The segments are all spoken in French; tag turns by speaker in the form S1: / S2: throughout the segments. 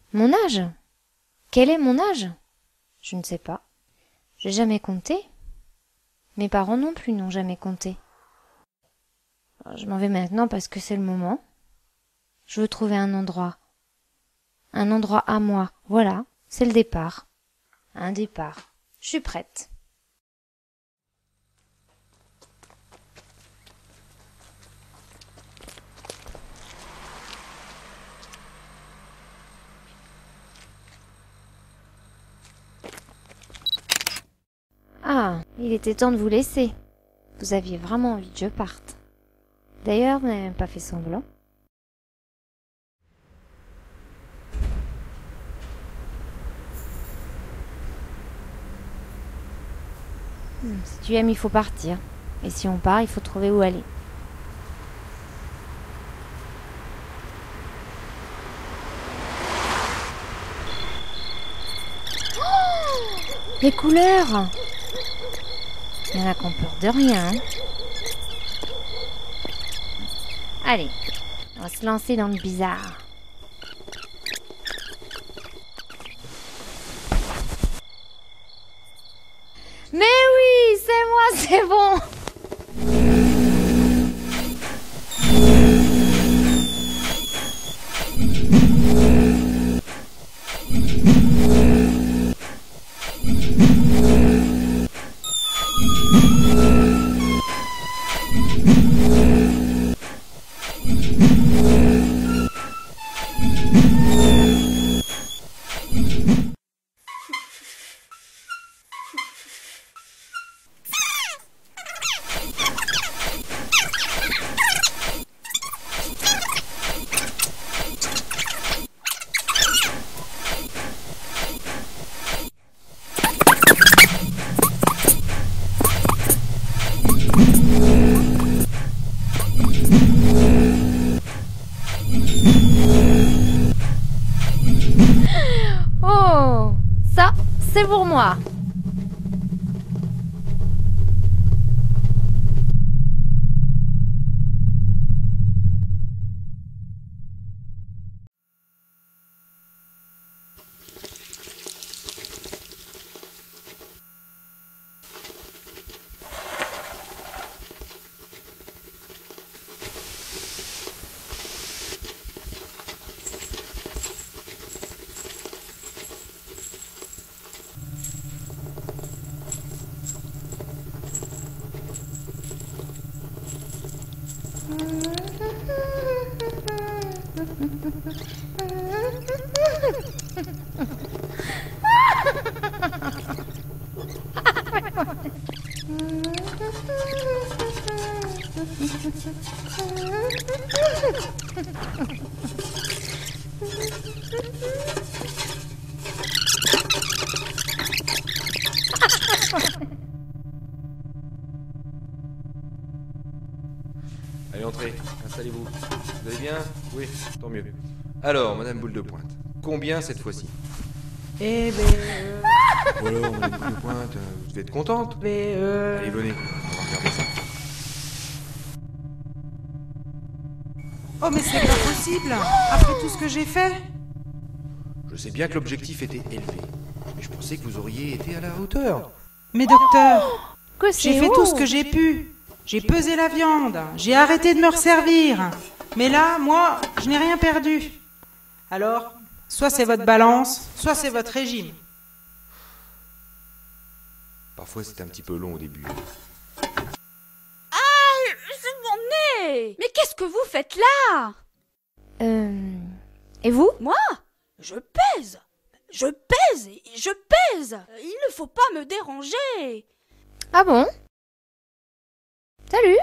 S1: Mon âge? Quel est mon âge? Je ne sais pas. J'ai jamais compté. Mes parents non plus n'ont jamais compté. Alors, je m'en vais maintenant parce que c'est le moment. Je veux trouver un endroit. Un endroit à moi. Voilà, c'est le départ. Un départ. Je suis prête. Ah, il était temps de vous laisser. Vous aviez vraiment envie que je parte. D'ailleurs, vous n'avez même pas fait semblant. Si tu aimes, il faut partir. Et si on part, il faut trouver où aller. Oh, les couleurs! Il y en a qui ont peur de rien. Hein. Allez, on va se lancer dans le bizarre. Mais oui, c'est moi, c'est bon. Oh, ça, c'est pour moi.
S2: Allez, entrez, installez-vous. Vous allez bien? Oui, tant mieux. Alors, Madame Boule de Pointe, combien cette fois-ci?
S3: Eh ben...
S2: Alors, Madame Boule de Pointe, vous devez être contente.
S3: Mais
S2: Allez, venez, on va regarder ça.
S3: Oh, mais c'est pas possible. Après tout ce que j'ai fait.
S2: Je sais bien que l'objectif était élevé, mais je pensais que vous auriez été à la hauteur.
S3: Mais docteur,
S1: Que
S3: j'ai
S1: c'est
S3: fait
S1: haut.
S3: tout ce que j'ai pu. J'ai pesé la viande. J'ai arrêté de me resservir. Mais là, moi, je n'ai rien perdu. Alors, soit c'est votre balance, soit c'est votre régime.
S2: Parfois, c'est un petit peu long au début.
S4: C'est mon nez! Mais qu'est-ce que vous faites là?
S1: Et vous?
S4: Moi? Je pèse! Je pèse! Je pèse! Il ne faut pas me déranger!
S1: Ah bon? Salut!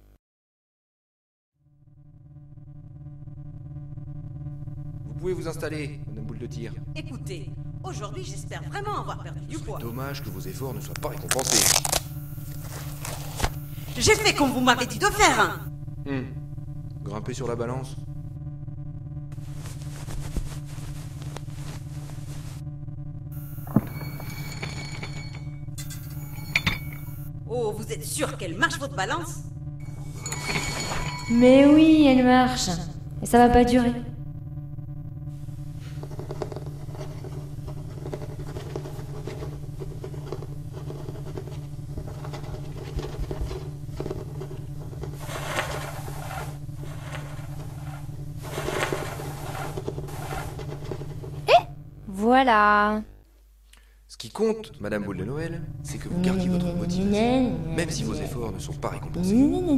S2: Vous pouvez vous installer, Madame Boule de Tir.
S5: Écoutez, aujourd'hui j'espère vraiment avoir perdu du poids.
S2: Dommage que vos efforts ne soient pas récompensés.
S5: J'ai fait comme vous m'avez dit de faire.
S2: Grimper sur la balance.
S5: Oh, vous êtes sûr qu'elle marche votre balance?
S1: Mais oui, elle marche. Et ça va pas durer. voilà.
S2: Ce qui compte, Madame Boule de Noël, c'est que vous gardiez votre motivation, même si vos efforts ne sont pas récompensés.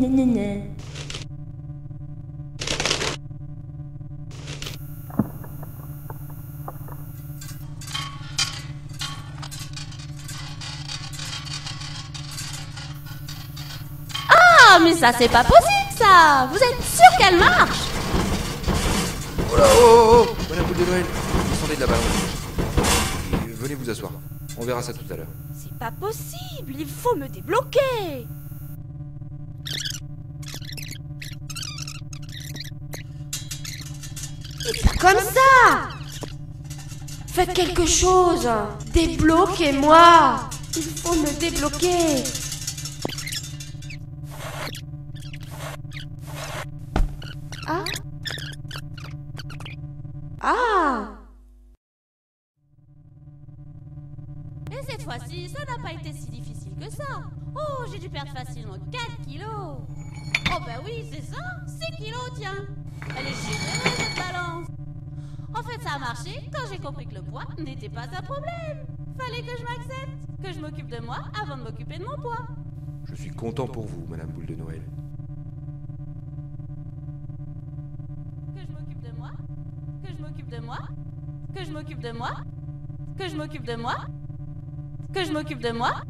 S4: Ah, mais ça, c'est pas possible, ça! Vous êtes sûr qu'elle marche?
S2: Oh là, oh, oh, oh, Madame Boule de Noël, descendez de la balance. Et venez vous asseoir. On verra ça tout à l'heure.
S4: C'est pas possible, il faut me débloquer! Et pas comme ça! Faites quelque chose! Débloquez-moi! Il faut me débloquer! Ah? Ah!
S6: Et cette fois-ci, ça n'a pas été si difficile que ça. Oh, j'ai dû perdre facilement 4 kilos. Oh bah oui, c'est ça, 6 kilos, tiens. Elle est généreuse, cette balance. En fait, ça a marché quand j'ai compris que le poids n'était pas un problème. Fallait que je m'accepte, que je m'occupe de moi avant de m'occuper de mon poids.
S2: Je suis content pour vous, Madame Boule de Noël.
S6: Que je m'occupe de moi, que je m'occupe de moi, que je m'occupe de moi, que je m'occupe de moi, que je m'occupe de moi.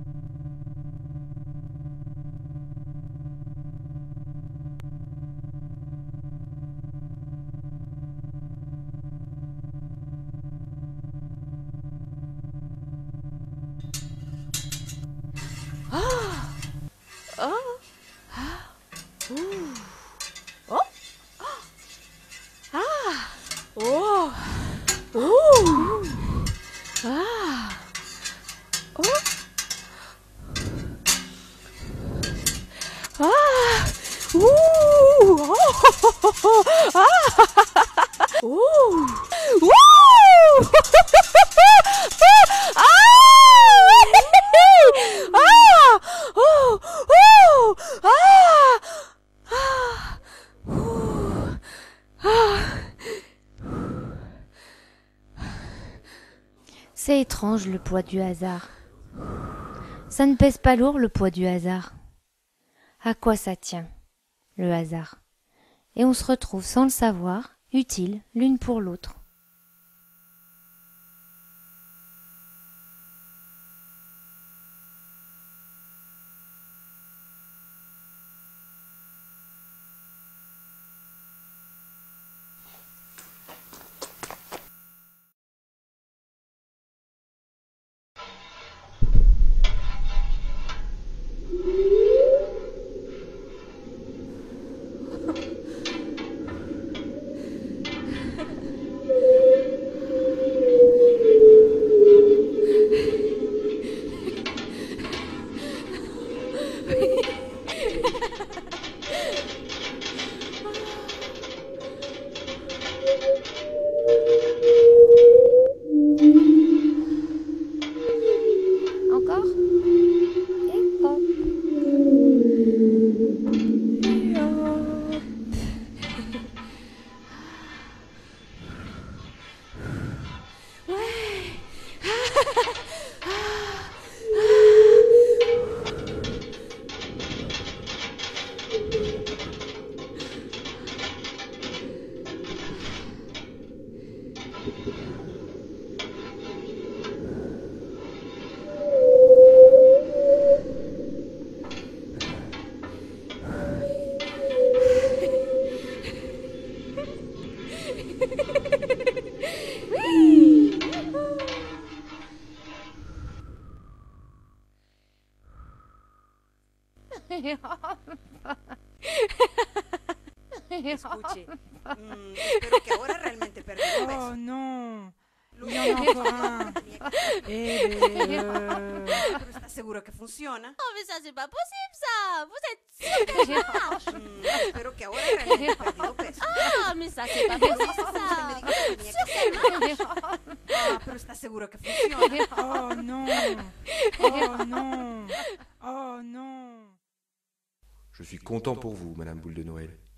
S1: C'est étrange le poids du hasard. Ça ne pèse pas lourd le poids du hasard. À quoi ça tient, le hasard? Et on se retrouve sans le savoir, utiles l'une pour l'autre. Encore? Et hop. Et hop.
S5: Escuche, espero que ahora realmente perdí el peso.
S3: Oh non, il y en a encore un.
S5: Pero ¿estás seguro que funciona?
S6: Oh, mais ça, c'est pas possible, ça. Vous êtes sûr qu'elle marche?
S5: Espero que ahora realmente he perdido peso.
S6: Ah, mais ça, c'est pas possible, ça. Sûr qu'elle marche?
S5: Ah, pero ¿estás seguro que funciona?
S3: Oh non, oh non, oh non.
S2: Je suis content pour vous, Madame Boule de Noël.